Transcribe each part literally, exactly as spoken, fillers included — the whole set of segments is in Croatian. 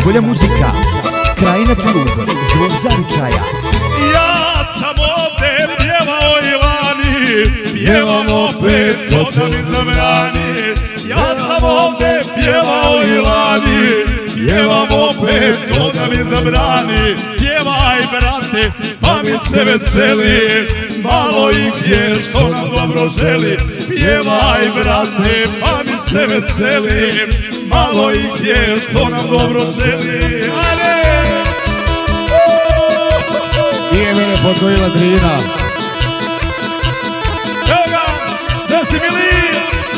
najbolja muzika, Krajina klub, zvuk zavičaja. Ja sam ovdje pjevao i lani, pjevam opet ko će mi zabrani. Ja sam ovdje pjevao i lani, pjevam opet ko da mi zabrani. Pjevaj brate, pa mi se veseli, malo ih je što nam dobro želi. Pjevaj brate, pa mi se veseli, malo ih je što nam dobro želi. Ajde! Nije mene podgojila Drina. Evo ga, gdje si Mili?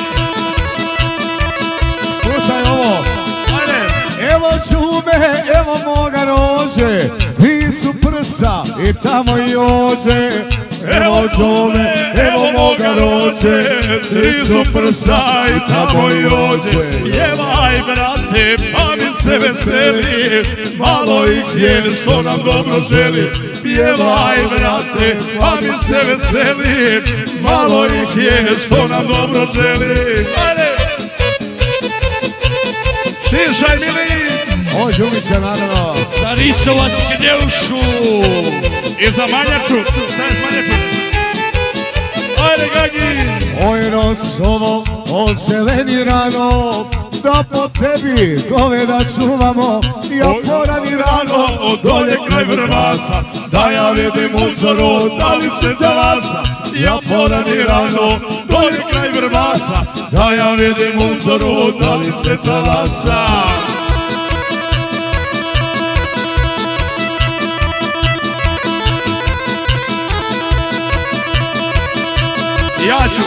Slušaj ovo. Ajde. Evo čume, evo moga rože, ti su prsa i tamo i ođe. Evo čume, evo moga rože, ti su prsa i tamo i ođe. Pjevaj brate, pa mi se veseli, malo ih je što nam dobro želi. Pjevaj brate, pa mi se veseli, malo ih je što nam dobro želi. Ajde! Šišaj Mili! O, Đumića naravno. Za Risovac i Knjeušu! I za Manjaču! Šta je s Manjaču? Ajde Gagi! Oj Rosovo, ozeleni rano, da po tebi goveda čuvamo. Ja porani rano, od dolje kraj Vrvasa, da ja vidim uzoru, da li se talasa. Ja porani rano, dolje kraj Vrvasa, da ja vidim uzoru, da li se talasa. Ja ću.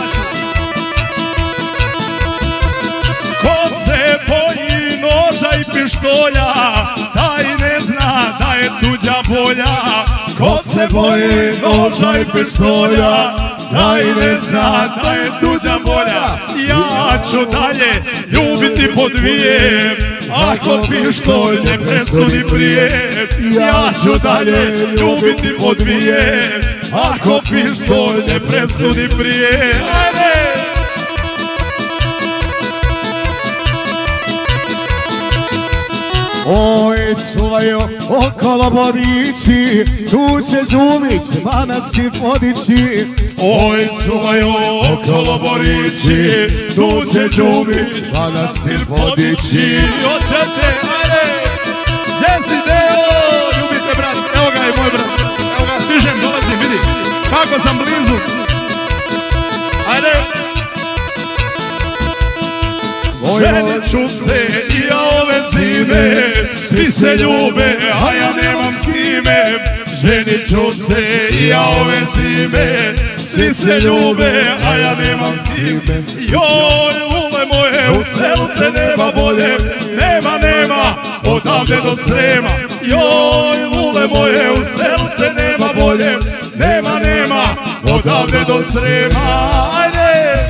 Ko se boji noža i pištolja, taj ne zna da je tuđa bolja. Ko se boji noža i pištolja, taj ne zna da je tuđa bolja. Ja ću dalje ljubiti po dvije, ako pištolj ne presudi prije. Ja ću dalje ljubiti po dvije, ako pištolj ne presudi prije. Ajde! oj, suvaju okolo bodići, tu će Đumić manastir podići. Oj, suvaju okolo borići, tu će Đumić manastir podići. Očeće, ajde! Gdje si Deo? Ljubite brat, evo ga je moj brat. Evo ga, stižem, dolazim, vidi kako sam blizu. Ajde! Ženit ću se i ja ove zime, svi se ljube, a ja nemam s kime. Ženit ću se i ja ove zime, svi se ljube, a ja nemam s kime. Joj, lule moje, u selu te nema bolje, nema, nema, odavde do Srema. Joj, lule moje, u selu te nema bolje, nema, nema, odavde do Srema. Ajde!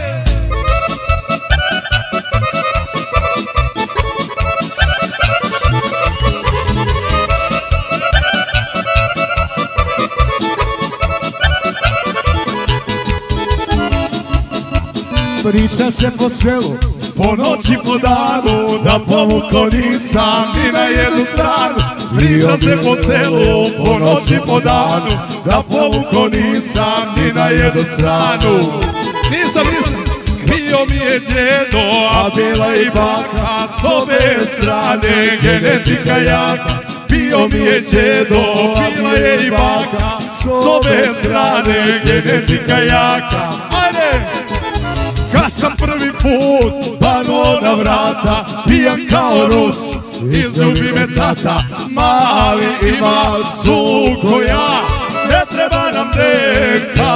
Priča se po selu, po noći po danu, da povuko nisam ni na jednu stranu. Priča se po selu, po noći po danu, da povuko nisam ni na jednu stranu. Nisam, nisam, bio mi je djedo, a bila i baka, s ove strane genetika jaka. Bio mi je djedo, bila je i baka, s ove strane genetika jaka. Ajde! Kad sam prvi put pano na vrata, pijan kao Rus, izljubi me tata. Mali ima cuko ja, ne treba nam deka.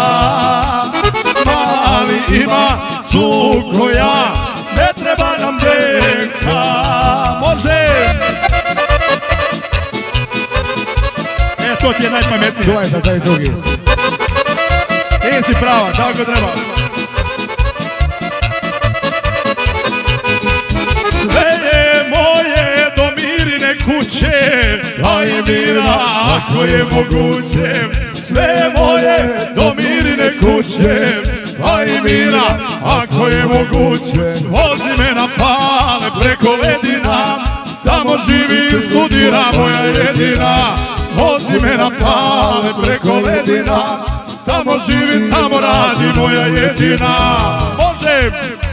Mali ima cuko ja, ne treba nam deka. Može! E, to ti je najpametnije. čuvaj za taj drugi. Ti si prava, tako treba. Sve je moje do Mirine kuće, a i Mira, ako je moguće. Sve je moje do Mirine kuće, a i Mira, ako je moguće. Vozi me na Pale preko ledina, tamo tamo živi i studira moja jedina. Vozi me na pale preko ledina, tamo živi, tamo radi moja jedina. Može!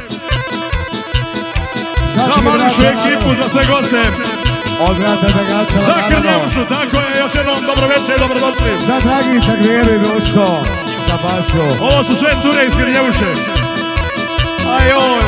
Zamališu ekipu za sve goste. Od brata Dragaca Za Krnjevšu, tako je, još jednom dobro večer i dobrodošli. Za Dragića Grijeri društvo, za Bašu. Ovo su sve cure iz Krnjevše. Ajoj.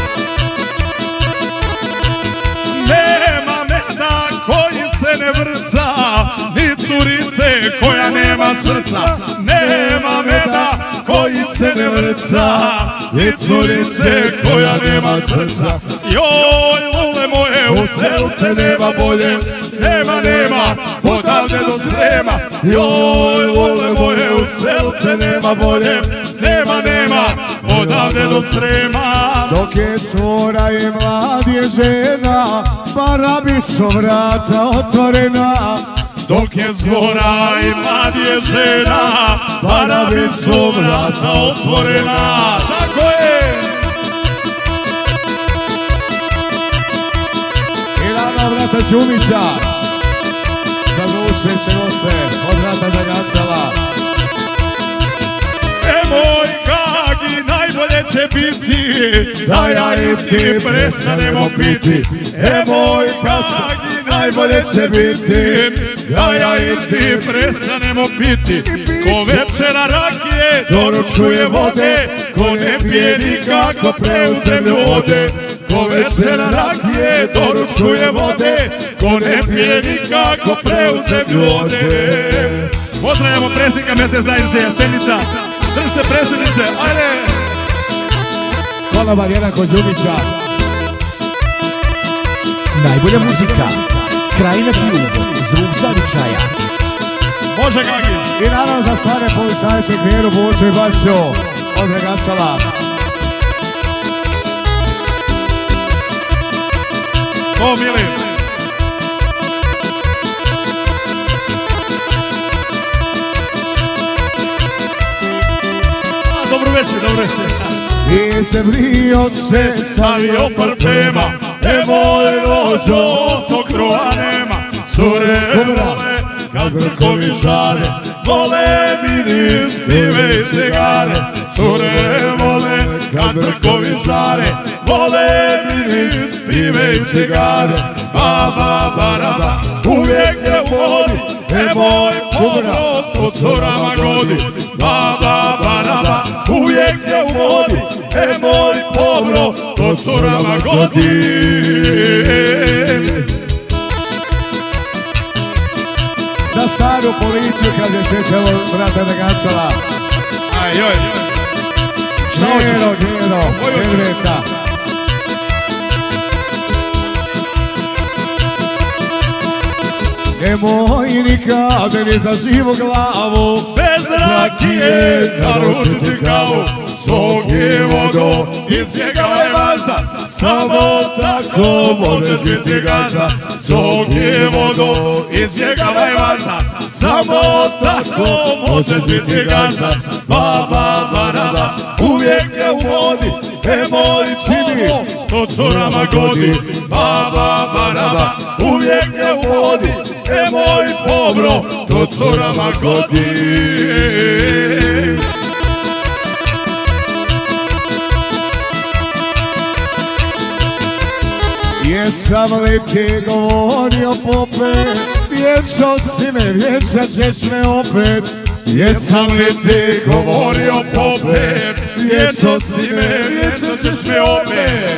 Nema meda koji se ne vrca, ni curice koja nema srca. Nema meda koji se ne vrca, ni curice koja nema srca. Joj, lule moje, u selu te nema bolje, nema, nema, odavde do Srema. Joj, lule moje, u selu te nema bolje, nema, nema, odavde do Srema. Dok je cura i mlad je žena, Barabi su vrata otvorena. Dok je zvora i mlad je žena, Barabi su vrata otvorena. Tako je! I rana vrata Đumića, za duše se nose od vrata Dragacala. E moj Gagi, najbolje će biti da ja i ti prestanemo piti. E moj Gagi, najbolje će biti da ja i ti prestanemo piti. Ko večera rakije doručkuje vode, ko ne pije nikako pre u zemlju ode. Ko večera rakije doručkuje vode, ko ne pije nikako pre u zemlju ode. Pozdravljamo predsjednika mjesne zajednice Jasenica. Drži se predsjedniče, ajde! Konobar jedan kod Đumića. Najbolja muzika, Krajina klub, zvuk zavičaja. Može Gagi! I naravno za stare policajce Gvijeru, Buču i Baču od Dragacala. O, mili! Dobro večer, dobro večer. I se brio se Stavio parfema, e moj rođo, to krova nema. Cure vole, kad brkovi žare, vole miris pive i cigare. Cure vole, kad brkovi žare, vole miris pive i cigare. Baba baraba, uvijek je u vodi, e moj povrot to curama godi. Baba baraba, uvijek je u vodi, e moj povrot to curama godi. za staru policiju, kaže sjećamo brata Dragacala. Ajoj, šta hoćeš? Gero, Gero, Helveta. Nemoj nikad ni za živu glavu bez rakije naručiti kavu. Sok i vodu iz njega levaza, samo tako možeš biti gaza. Sok i vodu iz njega levaza, samo tako možeš biti gaza. Baba baraba uvijek je u vodi, e moj čini, to curama godi. Baba baraba uvijek je u vodi, e moj pobro, to curama godi. Jesam li ti govorio pope, vječo si me, vječat ćeš me opet. Jesam li ti govorio pope, vječo si me, vječat ćeš me opet.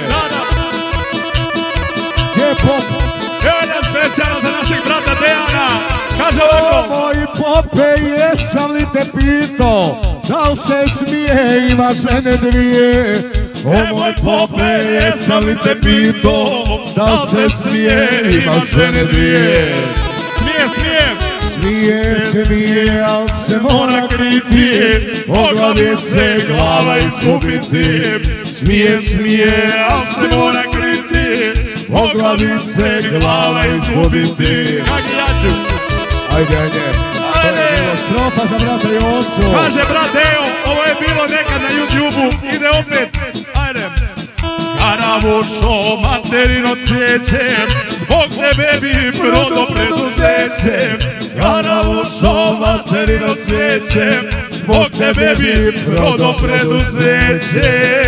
Gdje je pop? Evo je specijalno za našeg brata Dejana, kaže ovako. O moj pope, jesam li te pito, da li se smije, ima žene dvije. O moj pope, jesam li te pito, da li se smije, ima žene dvije. Smije, smije. Smije se, smije, al se Mora kriti, o glavi se glava izgubiti. Smije, smije, al se mora kriti, o glavi se glava izgubiti. Kaki jaču? Ajde, ajde. To je bilo strofa za brata Jocu. Kaže brat Ejo, ovo je bilo nekad na YouTube-u, ide opet. Ajde. Kada Karavušo, materino cvijeće, zbog tebe bi prodao preduzeće. Karavušo, materino cvijeće, zbog tebe bi prodao preduzeće.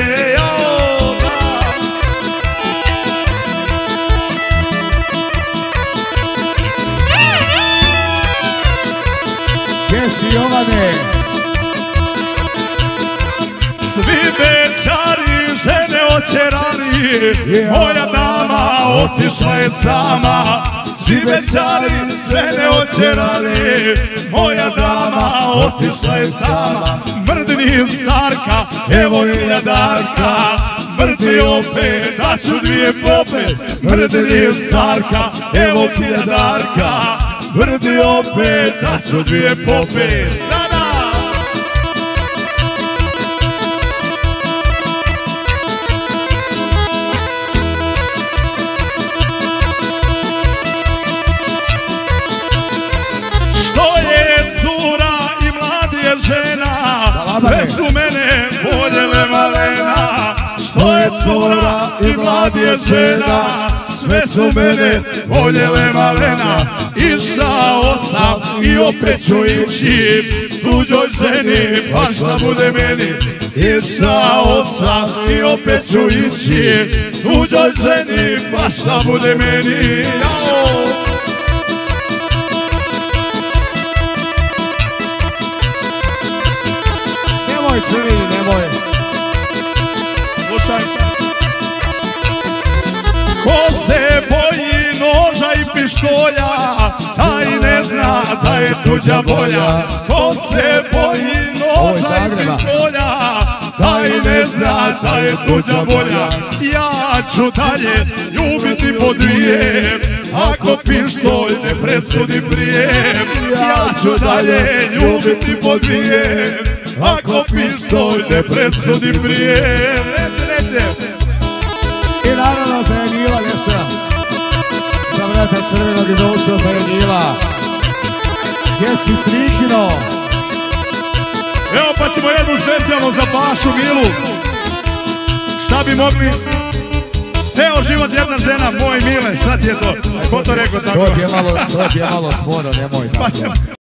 Gdje si, Jovane? Svi večari žene očerali, moja dama otišla je sama. Svi večari žene očerali, moja dama otišla je sama. Mrdni starka, evo hiljadarka, mrdni opet, daću dvije pope. Mrdni starka, evo hiljadarka, mrdni opet, daću dvije pope. Sve su mene voljele malena, što je cura i mlad je žena. Sve su mene voljele malena, išao sam i opet ću ići tuđoj ženi, pa šta bude meni. Išao sam i opet ću ići tuđoj ženi, pa šta bude meni. Nemoj crveni, nemoj. Slušaj. Ko se boji noža i pištolja, taj ne zna da je tuđa bolja. Ko se boji noža i pištolja, taj ne zna da je tuđa bolja. Ja ću dalje ljubiti po dvije, ako pištolj ne presudi prije. Ja ću dalje ljubiti po dvije, ako pištolj ne presudi prije. Neće, neće. I naravno za Janila nešto. Za vrata crvenog i došao za Janila. Gdje si, Strihino? Evo pa ćemo jednu specijalno za Bašu Milu. Šta bi mogli? Ceo život jedna žena, moj Mile, šta ti je to? Ko to rekao tako? To ti je malo sporo, nemoj tako.